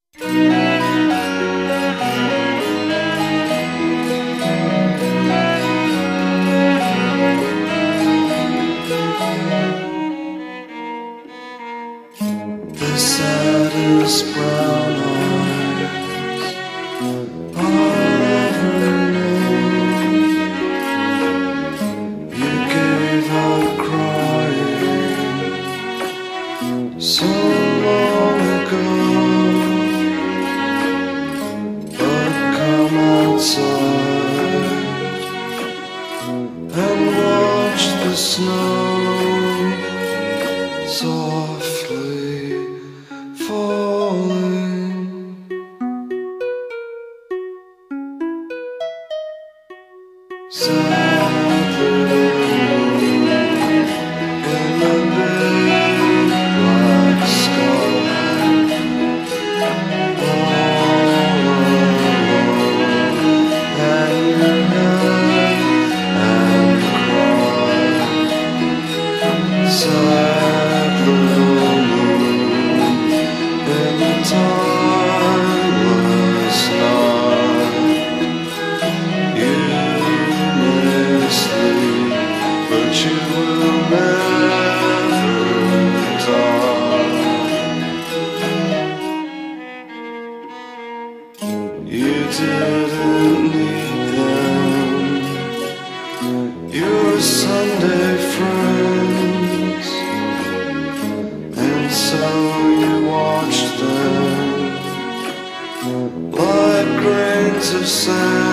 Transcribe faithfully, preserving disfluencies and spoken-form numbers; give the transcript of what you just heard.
The saddest brown eyes I've ever known. You gave up crying so long ago, but come outside and watch the snow softly falling. Sad little moon in the big black sky, all alone, hang your head and cry. Sad little moon in the timeless night. You miss me, but you will never die. You didn't need them, your Sunday friends, and so you watched them like grains of sand.